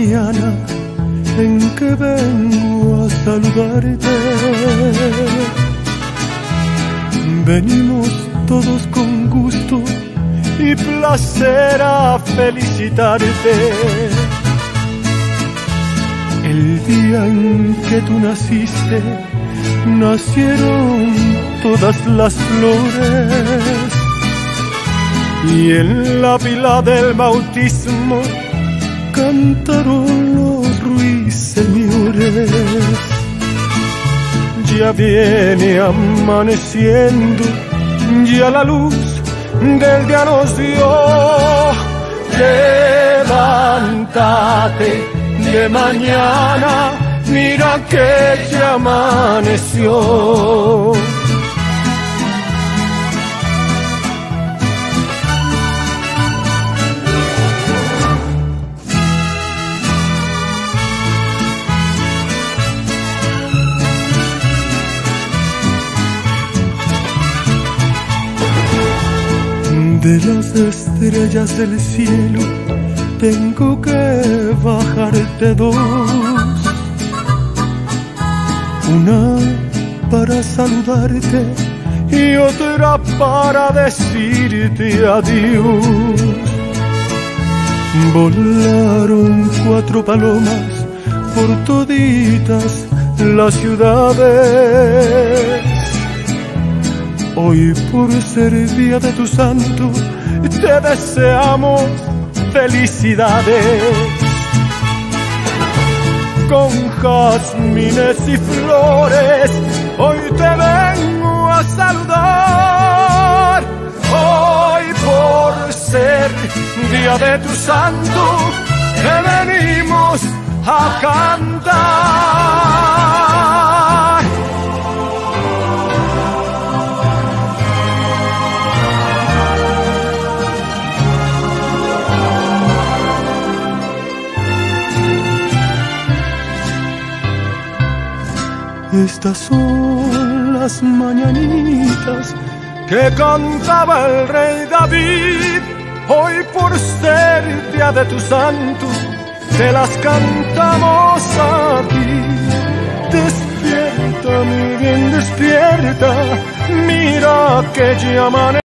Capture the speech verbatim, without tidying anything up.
mañana en que vengo a saludarte. Venimos todos con gusto y placer a felicitarte. El día en que tú naciste, nacieron todas las flores, y en la pila del bautismo cantaron los ruiseñores. Ya viene amaneciendo, ya la luz del día nos dio. Levántate de mañana, mira que ya amaneció. De las estrellas del cielo tengo que bajarte dos, una para saludarte y otra para decirte adiós. Volaron cuatro palomas por toditas las ciudades. Hoy, por ser día de tu santo, te deseamos felicidades. Con jazmines y flores, hoy te vengo a saludar. Hoy, por ser día de tu santo, te venimos a cantar. Estas son las mañanitas que cantaba el rey David. Hoy, por ser día de tu santo, te las cantamos a ti. Despierta, mi bien, despierta, mira que ya amanece.